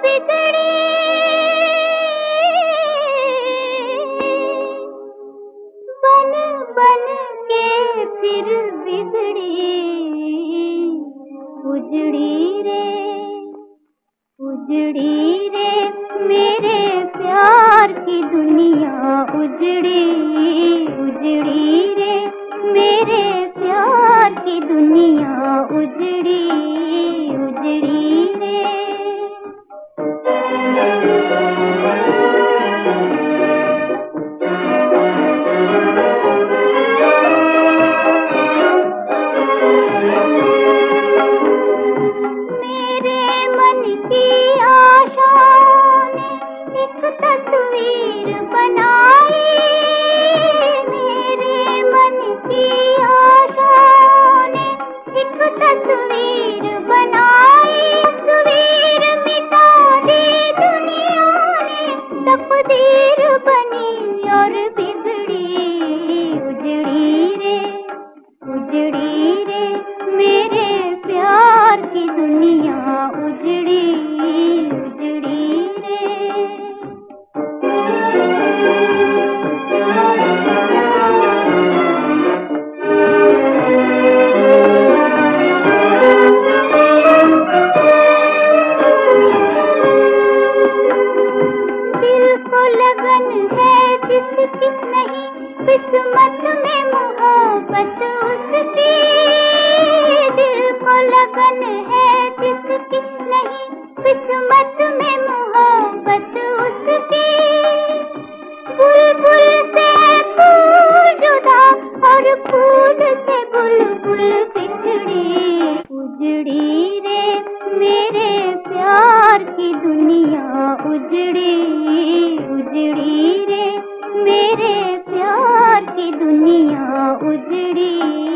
बिगड़ी, बन बन के फिर बिगड़ी, उजड़ी रे मेरे प्यार की दुनिया, उजड़ी उजड़ी रे मेरे प्यार की दुनिया, उजड़ी उजड़ी रे। मेरे मन की आशाओं ने एक तस्वीर बनाई, मेरे मन की आशाओं ने एक तस्वीर बनाई, तस्वीर मिटा दी दुनिया ने, तकदीर बनी और बिगड़ी, उजड़ी रे मेरे प्यार की दुनिया, उजड़ी उजड़ी रे। दिल को लगन है जिसकी नहीं, किस्मत में मोहब्बत उसकी, दिल को लगन है जिसकी नहीं, किस्मत में मोहब्बत उसकी। बुलबुल से फूल जुदा और फूल से बुलबुल बिछड़ी, उजड़ी रे मेरे प्यार की दुनिया, उजड़ी उजड़ी रे मेरे प्यार की दुनिया, उजड़ी